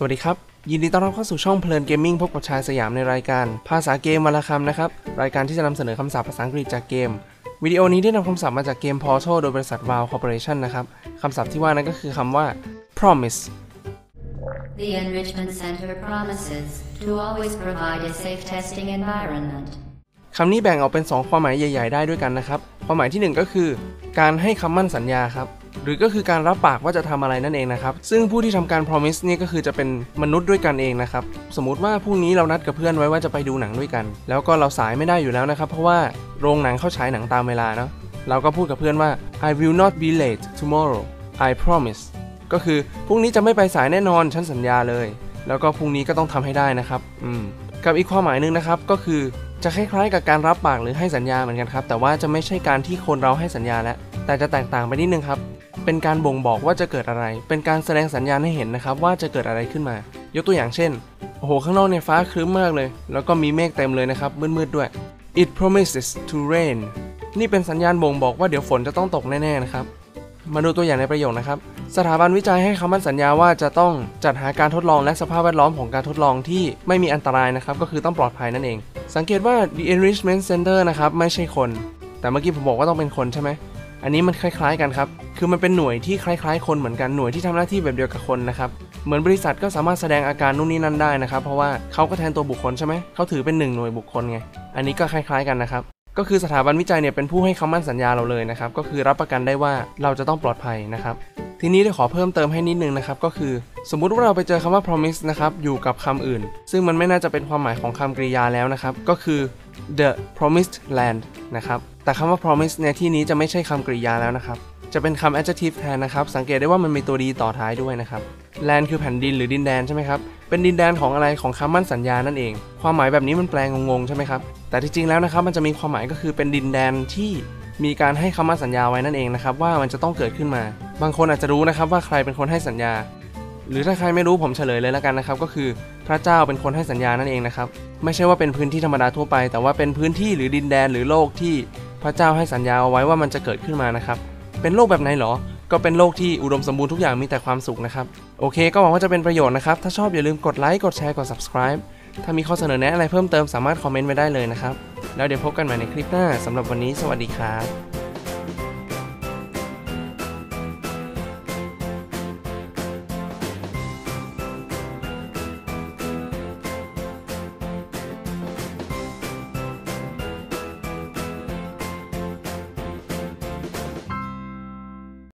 สวัสดีครับยินดีต้อนรับเข้าสู่ช่องเพลินเกมมิ่งพบกับชายสยามในรายการภาษาเกมวันละคำนะครับรายการที่จะนำเสนอคำศัพท์ภาษาอังกฤษจากเกมวิดีโอนี้ได้นำคำศัพท์มาจากเกม Portal โดยบริษัท Valve Corporation นะครับคำศัพท์ที่ว่านั้นก็คือคำว่า promise The Enrichment Center promises to always provide a safe testing environment คำนี้แบ่งออกเป็น2ความหมายใหญ่ๆได้ด้วยกันนะครับความหมายที่1ก็คือการให้คำมั่นสัญญาครับหรือก็คือการรับปากว่าจะทำอะไรนั่นเองนะครับซึ่งผู้ที่ทำการ promise นี่ก็คือจะเป็นมนุษย์ด้วยกันเองนะครับสมมุติว่าพรุ่งนี้เรานัดกับเพื่อนไว้ว่าจะไปดูหนังด้วยกันแล้วก็เราสายไม่ได้อยู่แล้วนะครับเพราะว่าโรงหนังเข้าฉายหนังตามเวลาเนาะเราก็พูดกับเพื่อนว่า I will not be late tomorrow I promise ก็คือพรุ่งนี้จะไม่ไปสายแน่นอนฉันสัญญาเลยแล้วก็พรุ่งนี้ก็ต้องทำให้ได้นะครับกับอีกความหมายนึงนะครับก็คือจะคล้ายๆกับการรับปากหรือให้สัญญาเหมือนกันครับแต่ว่าจะไม่ใช่การที่คนเราให้สัญญาแล้วแต่จะแตกต่างไปนิดนึงครับเป็นการบ่งบอกว่าจะเกิดอะไรเป็นการแสดงสัญญาณให้เห็นนะครับว่าจะเกิดอะไรขึ้นมายกตัวอย่างเช่นโอ้โหข้างนอกเนี่ยฟ้าครึ้มมากเลยแล้วก็มีเมฆเต็มเลยนะครับมืดๆด้วย It promises to rain นี่เป็นสัญญาณบ่งบอกว่าเดี๋ยวฝนจะต้องตกแน่ๆนะครับมาดูตัวอย่างในประโยคนะครับสถาบันวิจัยให้คำมั่นสัญญาว่าจะต้องจัดหาการทดลองและสภาพแวดล้อมของการทดลองที่ไม่มีอันตรายนะครับก็คือต้องปลอดภัยนั่นเองสังเกตว่า The Enrichment Center นะครับไม่ใช่คนแต่เมื่อกี้ผมบอกว่าต้องเป็นคนใช่ไหมอันนี้มันคล้ายๆกันครับคือมันเป็นหน่วยที่คล้ายๆคนเหมือนกันหน่วยที่ทำหน้าที่แบบเดียวกับคนนะครับเหมือนบริษัทก็สามารถแสดงอาการนู่นนี่นั่นได้นะครับเพราะว่าเขาก็แทนตัวบุคคลใช่ไหมเขาถือเป็น1หน่วยบุคคลไงอันนี้ก็คล้ายๆกันนะครับก็คือสถาบันวิจัยเนี่ยเป็นผู้ให้คำมั่นสัญญาเราเลยนะครับก็คือรับประกันได้ว่าเราจะต้องปลอดภัยนะครับทีนี้ได้ขอเพิ่มเติมให้นิดนึงนะครับก็คือสมมุติว่าเราไปเจอคำว่า promise นะครับอยู่กับคำอื่นซึ่งมันไม่น่าจะเป็นความหมายของคำกริยาแล้วนะครับก็คือ the promised land นะครับแต่คำว่า promise ในที่นี้จะไม่ใช่คำกริยาแล้วนะครับจะเป็นคำ adjective แทนนะครับสังเกตได้ว่ามันมีตัวดีต่อท้ายด้วยนะครับ land คือแผ่นดินหรือดินแดนใช่ไหมครับเป็นดินแดนของอะไรของคำมั่นสัญญานั่นเองความหมายแบบนี้มันแปลงงๆใช่ไหมครับแต่ที่จริงแล้วนะครับมันจะมีความหมายก็คือเป็นดินแดนที่มีการให้คำมั่นสัญญาไว้นั่นเองนะครับว่ามันจะต้องเกิดขึ้นมาบางคนอาจจะรู้นะครับว่าใครเป็นคนให้สัญญาหรือถ้าใครไม่รู้ผมเฉลยเลยแล้วกันนะครับก็คือพระเจ้าเป็นคนให้สัญญานั่นเองนะครับไม่ใช่ว่าเป็นพื้นที่ธรรมดาทั่วไปแต่ว่าเป็นพื้นที่หรือดินแดนหรือโลกที่พระเจ้าให้สัญญาเอาไว้ว่ามันจะเกิดขึ้นมานะครับเป็นโลกแบบไหนหรอก็เป็นโลกที่อุดมสมบูรณ์ทุกอย่างมีแต่ความสุขนะครับโอเคก็หวังว่าจะเป็นประโยชน์นะครับถ้าชอบอย่าลืมกดไลค์กดแชร์กด subscribe ถ้ามีข้อเสนอแนะอะไรเพิ่มเติมสามารถคอมเมนต์ไว้ได้เลยนะครับแล้วเดี๋ยวพบกันใหม่ในคลิปหน้าสำหรับวันนี้สวัสดีครับ